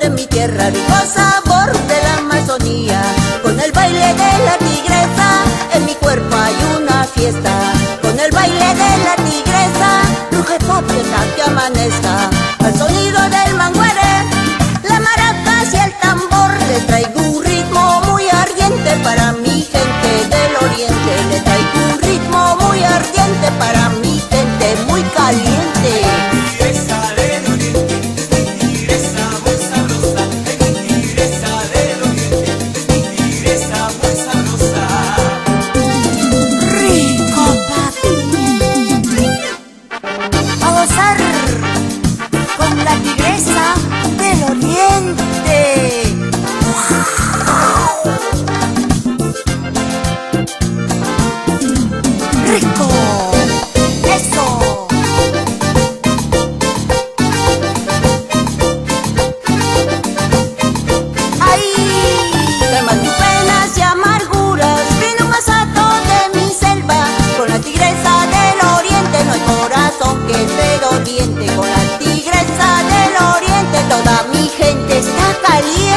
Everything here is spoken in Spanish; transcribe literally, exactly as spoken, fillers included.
de mi tierra, rico sabor de la Amazonía. Con el baile de la tigresa, en mi cuerpo hay una fiesta. Con el baile de la tigresa, ruge fuerte hasta que amanezca. Al sonido del manguere, la maracas y el tambor, le traigo un ritmo muy ardiente para mi gente del oriente. Le traigo un ritmo muy ardiente para mi gente muy caliente. ¡Rico! ¡Eso! ¡Ay! Calma tus penas y amarguras, viene un asalto de mi selva. Con la tigresa del oriente no hay corazón que te doliente. Con la tigresa del oriente toda mi gente está caliente.